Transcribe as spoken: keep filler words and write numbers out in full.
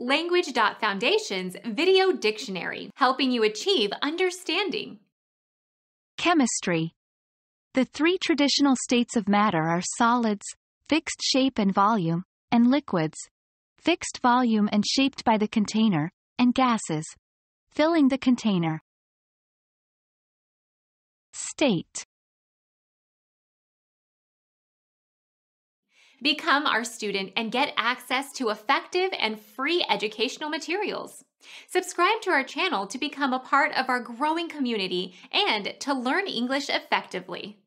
Language dot Foundation's Video Dictionary, helping you achieve understanding. Chemistry. The three traditional states of matter are solids, fixed shape and volume, and liquids, fixed volume and shaped by the container, and gases, filling the container. State. Become our student and get access to effective and free educational materials. Subscribe to our channel to become a part of our growing community and to learn English effectively.